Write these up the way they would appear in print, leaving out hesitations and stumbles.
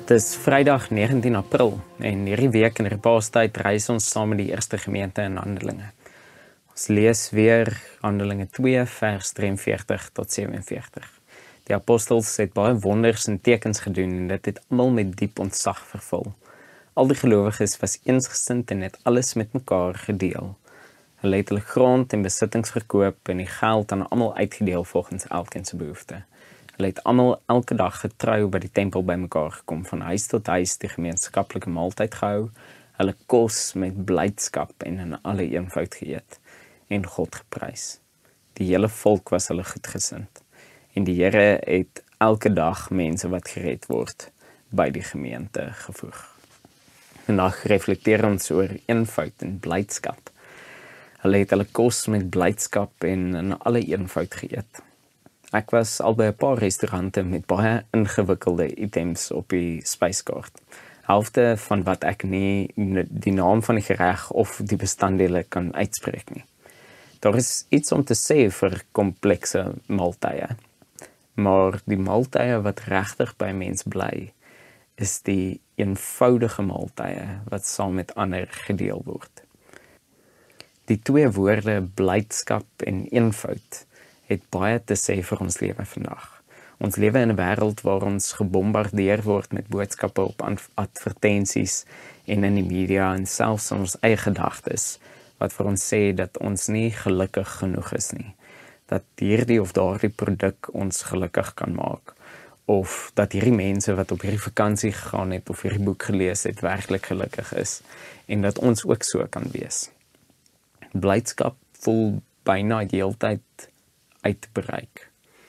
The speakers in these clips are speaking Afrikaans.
Het is Vrydag 19 April en hierdie week in die Paastyd reis ons saam met die eerste gemeente in Handelinge. Ons lees weer Handelinge 2 vers 43 tot 47. Die apostels het baie wonders en tekens gedoen en dit het almal met diep ontzag vervul. Al die gelowiges was eensgesind en het alles met mekaar gedeel. Hulle het hulle grond en besittings verkoop en die geld aan almal uitgedeel volgens elkeen se behoefte. Hulle het almal elke dag getrou by die tempel bymekaar gekom, van huis tot huis die gemeenskaplike maaltyd gehou, hulle kos met blydskap en in alle eenvoud geëet en God geprys. Die hele volk was hulle goedgesind en die Here het elke dag mense wat gered word by die gemeente gevoeg. Vandag reflekteer ons oor eenvoud en blydskap. Hulle het hulle kos met blydskap en in alle eenvoud geëet. Ek was al by 'n paar restaurante met baie ingewikkelde items op die spyskaart. Helfte van wat ek nie die naam van die gereg of die bestanddele kan uitspreek nie. Daar is iets om te sê vir komplekse maaltye. Maar die maaltye wat regtig by mens bly, is die eenvoudige maaltye wat saam met ander gedeel word. Die twee woorde blydskap en eenvoud het baie te sê vir ons lewe vandag. Ons lewe in 'n wêreld waar ons gebombardeer word met boodskappe op advertensies en in die media en selfs in ons eie gedagtes wat vir ons sê dat ons nie gelukkig genoeg is nie. Dat hierdie of daardie produk ons gelukkig kan maak. Of dat hierdie mense wat op hierdie vakansie gegaan het of hierdie boek gelees het werklik gelukkig is. En dat ons ook so kan wees. Blydskap voel byna die hele tyd uit te bereik.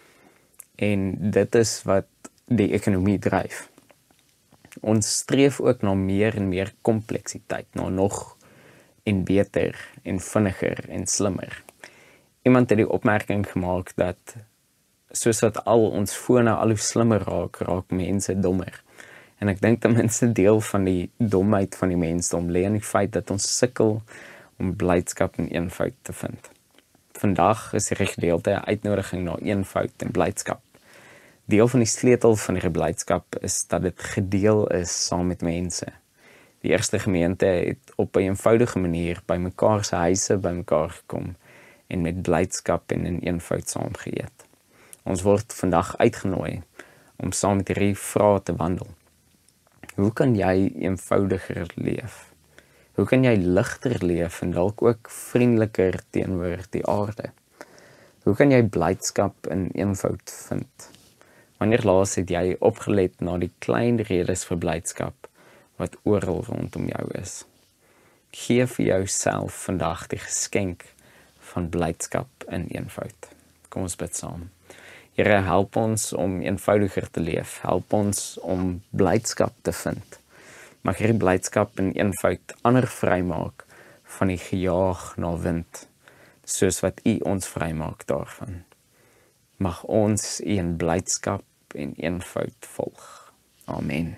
En dit is wat die ekonomie dryf. Ons streef ook na meer en meer kompleksiteit, na nog en beter en vinniger en slimmer. Iemand het die opmerking gemaak dat soos wat al ons fone al hoe slimmer raak mense dommer. En ek dink ten minste deel van die domheid van die mensdom lê in die feit dat ons sukkel om blydskap en eenvoud te vind. Vandag is hierdie gedeelte 'n uitnodiging na eenvoud en blydskap. Deel van die sleutel van hierdie blydskap is dat dit gedeel is saam met mense. Die eerste gemeente het op 'n eenvoudige manier by mekaar se huise bymekaar gekom en met blydskap en in eenvoud saam geëet. Ons word vandag uitgenooi om saam met hierdie vrae te wandel. Hoe kan jy eenvoudiger leef? Hoe kan jy ligter leef en dalk ook vriendeliker teenoor die aarde? Hoe kan jy blydskap in eenvoud vind? Wanneer laas het jy opgelet na die klein redes vir blydskap wat oral rondom jou is? Gee vir jouself vandag die geskenk van blydskap in eenvoud. Kom ons bid saam. Here, help ons om eenvoudiger te leef. Help ons om blydskap te vind. Mag hierdie blydskap en eenvoud ander vrymaak van die gejaag na wind, soos wat U ons vrymaak daarvan. Mag ons U in blydskap en eenvoud volg. Amen.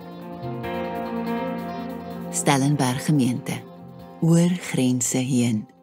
Stellenberg Gemeente, oor grense heen.